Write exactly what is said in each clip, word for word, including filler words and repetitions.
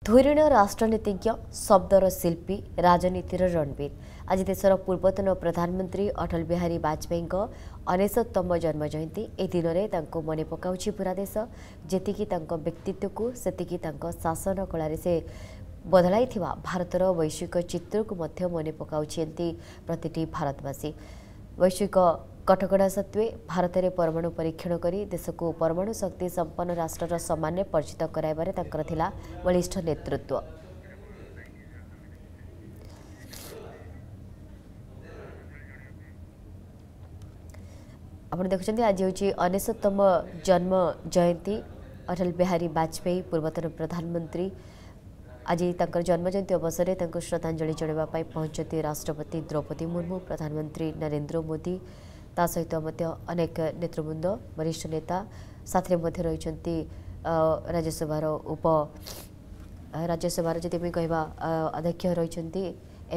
धुरीण राष्ट्रनीतिज्ञ शब्दर शिल्पी राजनीतिर रणवीर आज देशर पूर्वतन प्रधानमंत्री अटल बिहारी वाजपेयी अनेशतम जन्म जयंती ए दिन में मन पकाउछि पूरा देश जेतिकी तांको व्यक्तित्व को सेतिकी तांको शासन कला से बदलाई भारतर वैश्विक चित्र को मध्य मन पकाउछि प्रतिटी भारतवासी। वैश्विक कटकड़ा सत्वे भारत में परमाणु परीक्षण करी देश को परमाणु शक्ति संपन्न राष्ट्र सम्मान परिचित कराइबारे तांकर थिला बलिष्ठ नेतृत्व। आपण देखुछन्ती आज होची अनेशतम जन्म जयंती अटल बिहारी वाजपेयी पूर्वतन प्रधानमंत्री आज तांकर जन्म जयंती अवसर में श्रद्धांजलि जणाइबा पई पहुंचती राष्ट्रपति द्रौपदी मुर्मू, प्रधानमंत्री नरेंद्र मोदी ता सहित अनेक नेतृवृंद वरिष्ठ नेता साथ रही राज्यसभार उप राज्यसभार जदि मुझे कहवा अध्यक्ष रही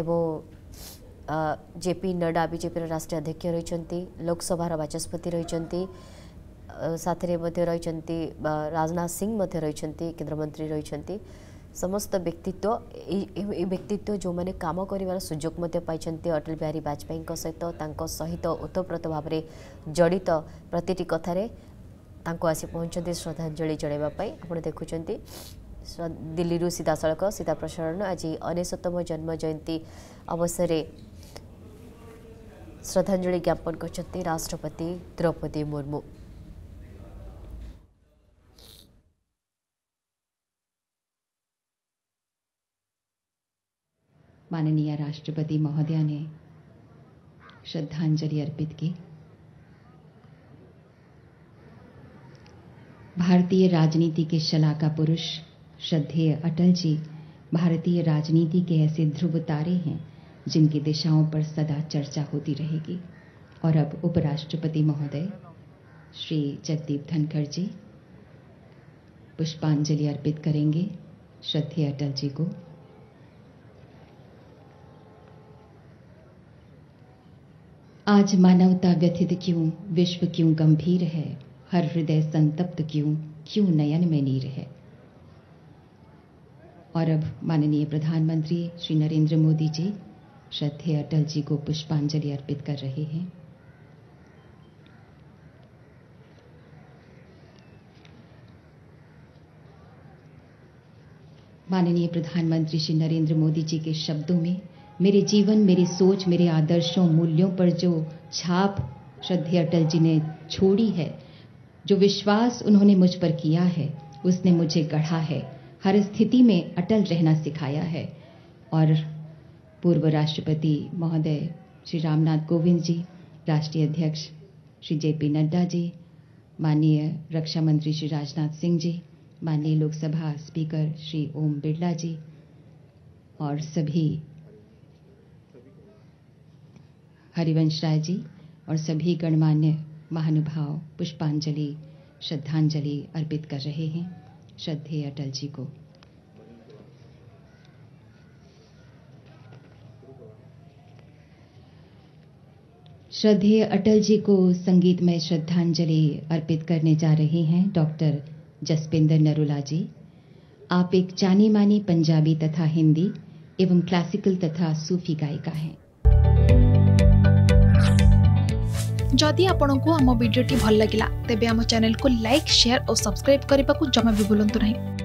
जेपी नड्डा बीजेपी राष्ट्रीय अध्यक्ष रही लोकसभार बाचस्पति रही साथ रही राजनाथ सिंह रही केन्द्रमंत्री रही समस्त व्यक्तित्व व्यक्तित्व जो मैंने काम कर सुजोग पाई अटल बिहारी वाजपेयी सहित सहित ओतप्रोत भाव में जड़ित प्रतिटी कथार आसी पहुँचते श्रद्धांजलि जणाइबापी आप देखुं दिल्ली सीधा सड़क सीधा प्रसारण आज अनेशतम जन्म जयंती अवसर श्रद्धांजलि ज्ञापन कर राष्ट्रपति द्रौपदी मुर्मू। माननीय राष्ट्रपति महोदय ने श्रद्धांजलि अर्पित की। भारतीय राजनीति के शलाका पुरुष श्रद्धेय अटल जी भारतीय राजनीति के ऐसे ध्रुव तारे हैं जिनकी दिशाओं पर सदा चर्चा होती रहेगी। और अब उपराष्ट्रपति महोदय श्री जगदीप धनखड़ जी पुष्पांजलि अर्पित करेंगे श्रद्धेय अटल जी को। आज मानवता व्यथित क्यों, विश्व क्यों गंभीर है, हर हृदय संतप्त क्यों, क्यों नयन में नीर है। और अब माननीय प्रधानमंत्री श्री नरेंद्र मोदी जी श्रद्धेय अटल जी को पुष्पांजलि अर्पित कर रहे हैं। माननीय प्रधानमंत्री श्री नरेंद्र मोदी जी के शब्दों में मेरे जीवन, मेरी सोच, मेरे आदर्शों, मूल्यों पर जो छाप श्रद्धेय अटल जी ने छोड़ी है, जो विश्वास उन्होंने मुझ पर किया है, उसने मुझे गढ़ा है, हर स्थिति में अटल रहना सिखाया है। और पूर्व राष्ट्रपति महोदय श्री रामनाथ कोविंद जी, राष्ट्रीय अध्यक्ष श्री जेपी नड्डा जी, माननीय रक्षा मंत्री श्री राजनाथ सिंह जी, माननीय लोकसभा स्पीकर श्री ओम बिरला जी और सभी हरिवंश राय जी और सभी गणमान्य महानुभाव पुष्पांजलि श्रद्धांजलि अर्पित कर रहे हैं श्रद्धेय अटल जी को। श्रद्धेय अटल जी को संगीतमय श्रद्धांजलि अर्पित करने जा रहे हैं डॉक्टर जसपिंदर नरूला जी। आप एक जानी मानी पंजाबी तथा हिंदी एवं क्लासिकल तथा सूफी गायिका हैं। जदि आपंक आम भिडी भल लगा तेब आम चैनल को लाइक, शेयर और सब्सक्राइब करने को जमा भी भूलु नहीं।